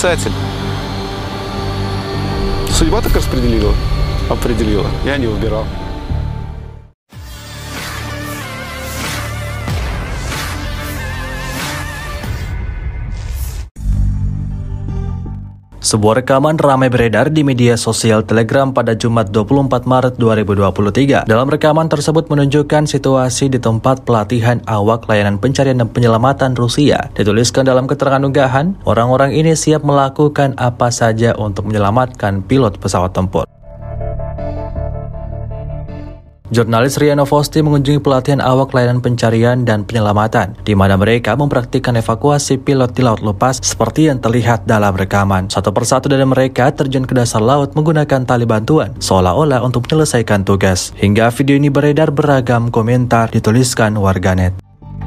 спасатель. Судьба так определила. Я не выбирал. Sebuah rekaman ramai beredar di media sosial Telegram pada Jumat 24 Maret 2023. Dalam rekaman tersebut menunjukkan situasi di tempat pelatihan awak layanan pencarian dan penyelamatan Rusia. Dituliskan dalam keterangan unggahan, orang-orang ini siap melakukan apa saja untuk menyelamatkan pilot pesawat tempur. Jurnalis Ria Novosti mengunjungi pelatihan awak layanan pencarian dan penyelamatan, di mana mereka mempraktikkan evakuasi pilot di laut lepas seperti yang terlihat dalam rekaman. Satu persatu dari mereka terjun ke dasar laut menggunakan tali bantuan, seolah-olah untuk menyelesaikan tugas. Hingga video ini beredar beragam komentar dituliskan warganet.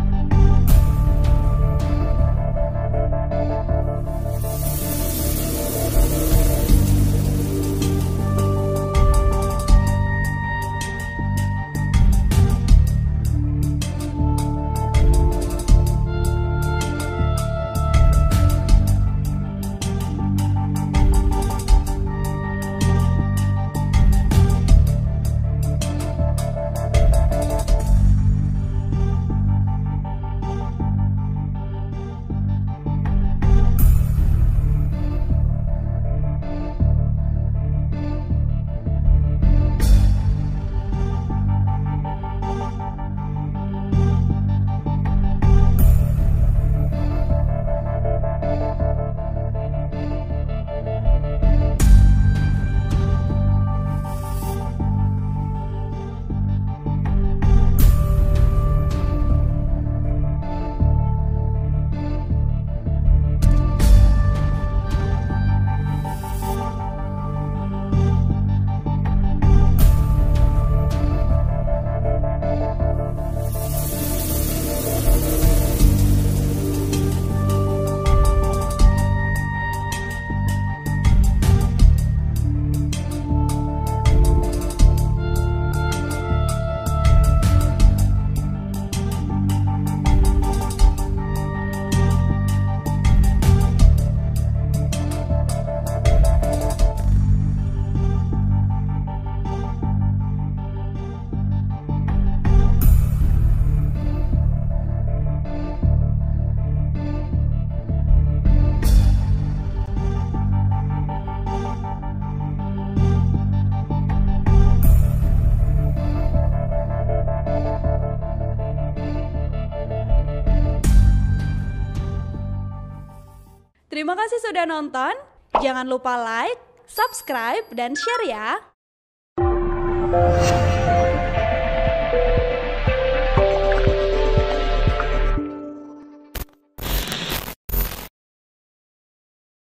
Terima kasih sudah nonton. Jangan lupa like, subscribe, dan share ya.